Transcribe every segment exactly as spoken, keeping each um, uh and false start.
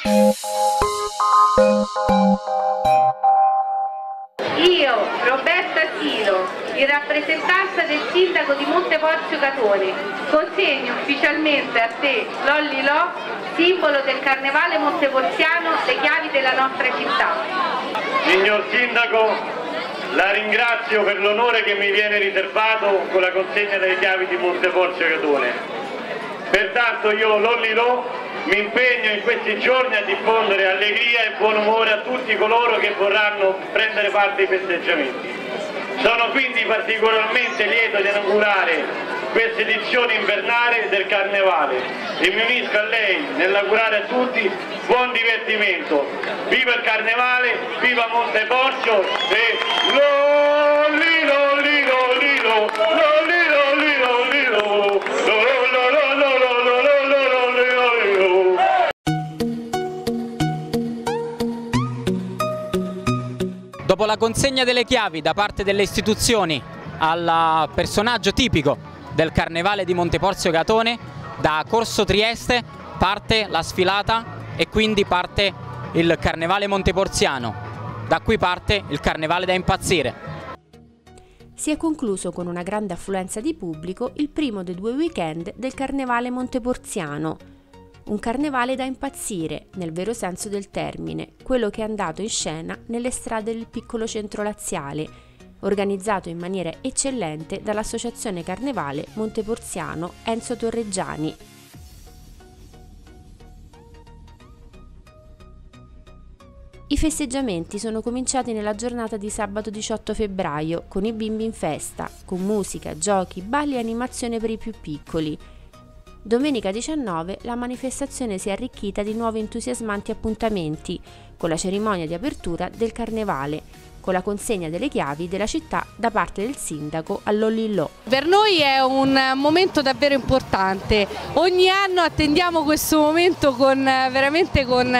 Io, Roberta Silo, in rappresentanza del sindaco di Monteporzio Catone, consegno ufficialmente a te, Lolli Lo, simbolo del carnevale monteporziano, le chiavi della nostra città. Signor Sindaco, la ringrazio per l'onore che mi viene riservato con la consegna delle chiavi di Monteporzio Catone. Pertanto io, Lolli Lo, mi impegno in questi giorni a diffondere allegria e buon umore a tutti coloro che vorranno prendere parte ai festeggiamenti. Sono quindi particolarmente lieto di inaugurare questa edizione invernale del Carnevale e mi unisco a lei nell'augurare a tutti buon divertimento. Viva il Carnevale, viva Monteporzio e Lolli Lolli Lolli Lolli Lolli Lolli Lolli. Dopo la consegna delle chiavi da parte delle istituzioni al personaggio tipico del Carnevale di Monteporzio Catone, da Corso Trieste parte la sfilata e quindi parte il Carnevale monteporziano. Da qui parte il Carnevale da impazzire. Si è concluso con una grande affluenza di pubblico il primo dei due weekend del Carnevale monteporziano. Un carnevale da impazzire, nel vero senso del termine, quello che è andato in scena nelle strade del piccolo centro laziale, organizzato in maniera eccellente dall'Associazione Carnevale Monteporziano Enzo Torreggiani. I festeggiamenti sono cominciati nella giornata di sabato diciotto febbraio con i bimbi in festa, con musica, giochi, balli e animazione per i più piccoli. Domenica diciannove la manifestazione si è arricchita di nuovi entusiasmanti appuntamenti, con la cerimonia di apertura del Carnevale, con la consegna delle chiavi della città da parte del sindaco a Lolli Lo. Per noi è un momento davvero importante, ogni anno attendiamo questo momento con, veramente con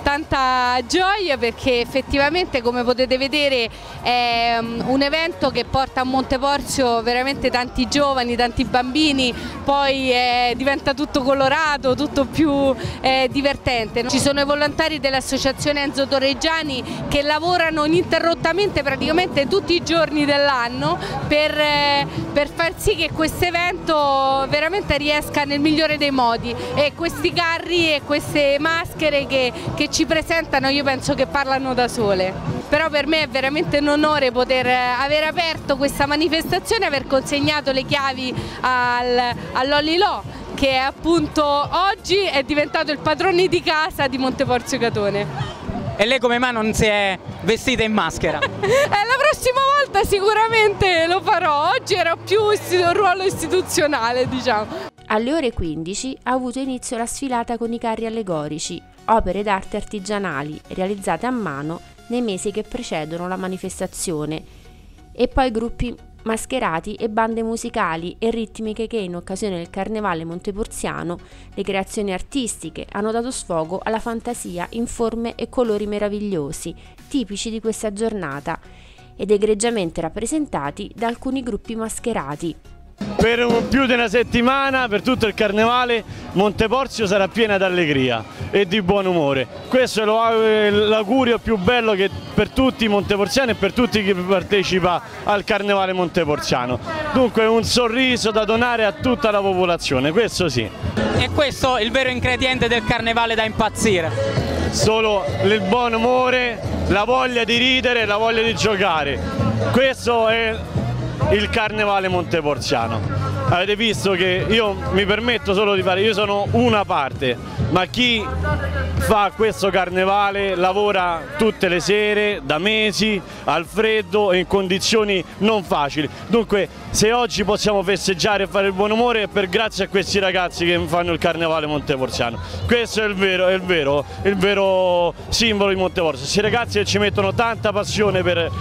tanta gioia, perché effettivamente, come potete vedere, è un evento che porta a Monteporzio veramente tanti giovani, tanti bambini, poi eh, diventa tutto colorato, tutto più eh, divertente. Ci sono i volontari dell'Associazione Enzo Torreggiani che lavorano ininterrottamente praticamente tutti i giorni dell'anno per, eh, per far sì che questo evento veramente riesca nel migliore dei modi, e questi carri e queste maschere che, che ci presentano io penso che parlano da sole. Però per me è veramente un onore poter aver aperto questa manifestazione, aver consegnato le chiavi al, a Lolli Lo, che appunto oggi è diventato il padrone di casa di Monteporzio Catone. E lei come mai non si è vestita in maschera? eh, la prossima volta sicuramente lo farò, oggi era più un ruolo istituzionale, diciamo. Alle ore quindici ha avuto inizio la sfilata con i carri allegorici, opere d'arte artigianali realizzate a mano nei mesi che precedono la manifestazione, e poi gruppi mascherati e bande musicali e ritmiche che in occasione del Carnevale monteporziano le creazioni artistiche hanno dato sfogo alla fantasia in forme e colori meravigliosi, tipici di questa giornata, ed egregiamente rappresentati da alcuni gruppi mascherati. Per più di una settimana, per tutto il Carnevale, Monteporzio sarà piena d'allegria e di buon umore. Questo è l'augurio più bello che per tutti i monteporziani e per tutti chi partecipa al Carnevale monteporziano. Dunque un sorriso da donare a tutta la popolazione, questo sì. E questo è il vero ingrediente del Carnevale da impazzire. Solo il buon umore, la voglia di ridere, la voglia di giocare. Questo è il Carnevale monteporziano. Avete visto che io mi permetto solo di fare, io sono una parte, ma chi fa questo Carnevale lavora tutte le sere, da mesi, al freddo e in condizioni non facili. Dunque se oggi possiamo festeggiare e fare il buon umore è per grazie a questi ragazzi che fanno il Carnevale monteporziano. Questo è il vero, è il vero, il vero simbolo di Monteporzio. Questi ragazzi che ci mettono tanta passione per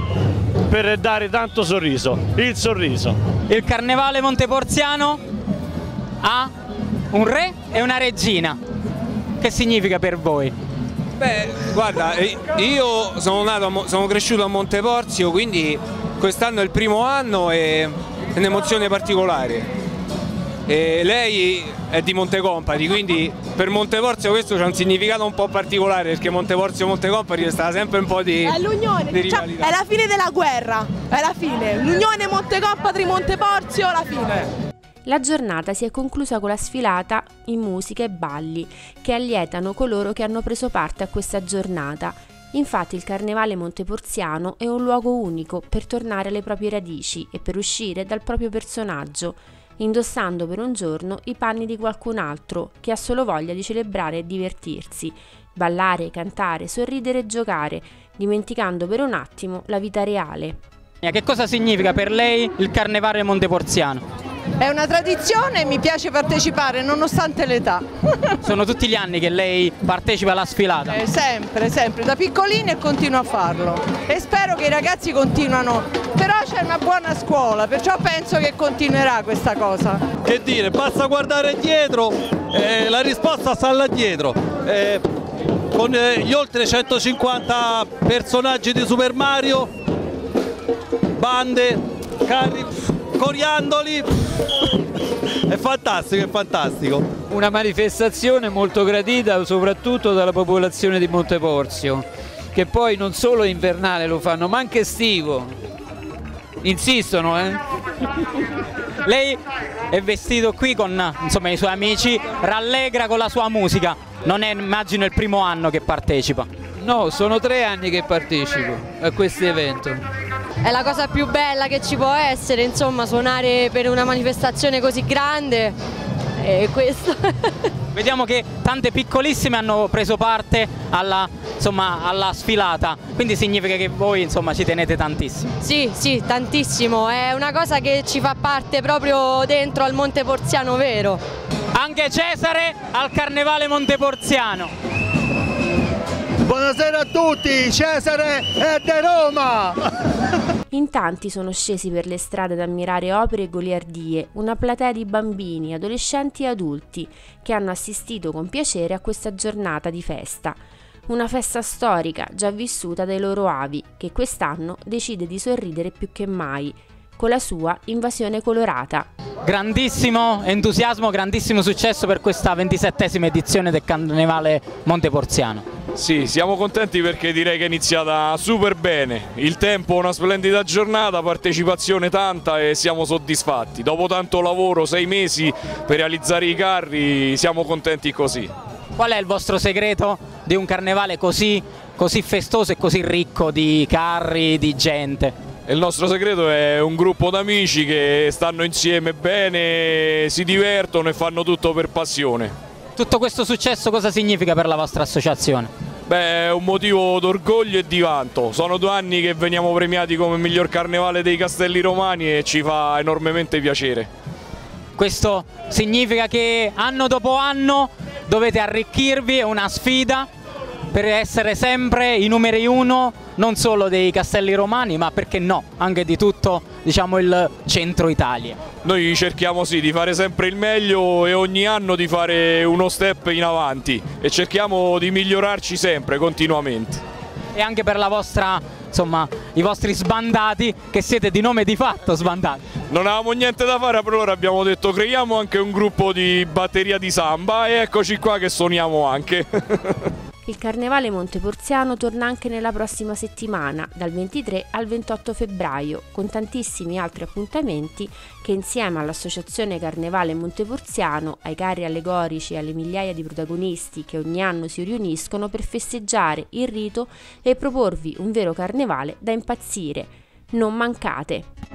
per dare tanto sorriso, il sorriso. Il Carnevale monteporziano ha un re e una regina. Che significa per voi? Beh, guarda, io sono nato, sono cresciuto a Monteporzio, quindi quest'anno è il primo anno e è un'emozione particolare. E lei è di Montecompari, quindi per Monteporzio questo c'ha un significato un po' particolare, perché Monteporzio-Montecompari è stata sempre un po' di, è l'unione, di cioè, rivalità. È la fine della guerra, è la fine, l'unione Montecompari-Monteporzio, la fine. La giornata si è conclusa con la sfilata in musica e balli che allietano coloro che hanno preso parte a questa giornata. Infatti il Carnevale monteporziano è un luogo unico per tornare alle proprie radici e per uscire dal proprio personaggio, indossando per un giorno i panni di qualcun altro che ha solo voglia di celebrare e divertirsi, ballare, cantare, sorridere e giocare, dimenticando per un attimo la vita reale. Che cosa significa per lei il Carnevale monteporziano? È una tradizione e mi piace partecipare nonostante l'età. Sono tutti gli anni che lei partecipa alla sfilata? Eh, sempre, sempre, da piccolini e continuo a farlo. E spero che i ragazzi continuano, però c'è una buona scuola, perciò penso che continuerà questa cosa. Che dire, basta guardare dietro, eh, la risposta sta là dietro. Eh, con eh, gli oltre centocinquanta personaggi di Super Mario, bande, carri, coriandoli, è fantastico, è fantastico. Una manifestazione molto gradita soprattutto dalla popolazione di Monteporzio, che poi non solo invernale lo fanno ma anche estivo, insistono. Eh? Lei è vestito qui con insomma, i suoi amici, rallegra con la sua musica, non è immagino il primo anno che partecipa. No, sono tre anni che partecipo a questo evento. È la cosa più bella che ci può essere, insomma, suonare per una manifestazione così grande, e questo. Vediamo che tante piccolissime hanno preso parte alla, insomma, alla sfilata, quindi significa che voi insomma, ci tenete tantissimo. Sì, sì, tantissimo, è una cosa che ci fa parte proprio dentro al monteporziano vero. Anche Cesare al Carnevale monteporziano. Buonasera a tutti, Cesare è di Roma! In tanti sono scesi per le strade ad ammirare opere e goliardie, una platea di bambini, adolescenti e adulti che hanno assistito con piacere a questa giornata di festa. Una festa storica già vissuta dai loro avi, che quest'anno decide di sorridere più che mai, con la sua invasione colorata. Grandissimo entusiasmo, grandissimo successo per questa ventisettesima edizione del Carnevale monteporziano. Sì, siamo contenti perché direi che è iniziata super bene, il tempo una splendida giornata, partecipazione tanta e siamo soddisfatti. Dopo tanto lavoro, sei mesi per realizzare i carri, siamo contenti così. Qual è il vostro segreto di un carnevale così, così festoso e così ricco di carri, di gente? Il nostro segreto è un gruppo d'amici che stanno insieme bene, si divertono e fanno tutto per passione. Tutto questo successo cosa significa per la vostra associazione? Beh, è un motivo d'orgoglio e di vanto. Sono due anni che veniamo premiati come miglior carnevale dei Castelli Romani e ci fa enormemente piacere. Questo significa che anno dopo anno dovete arricchirvi, è una sfida per essere sempre i numeri uno non solo dei Castelli Romani ma perché no, anche di tutto diciamo, il centro Italia. Noi cerchiamo sì di fare sempre il meglio e ogni anno di fare uno step in avanti e cerchiamo di migliorarci sempre, continuamente. E anche per la vostra, insomma, i vostri sbandati, che siete di nome di fatto sbandati. Non avevamo niente da fare, per allora abbiamo detto creiamo anche un gruppo di batteria di samba e eccoci qua che suoniamo anche. Il Carnevale monteporziano torna anche nella prossima settimana, dal ventitré al ventotto febbraio, con tantissimi altri appuntamenti che insieme all'Associazione Carnevale Monteporziano, ai carri allegorici e alle migliaia di protagonisti che ogni anno si riuniscono per festeggiare il rito e proporvi un vero carnevale da impazzire. Non mancate!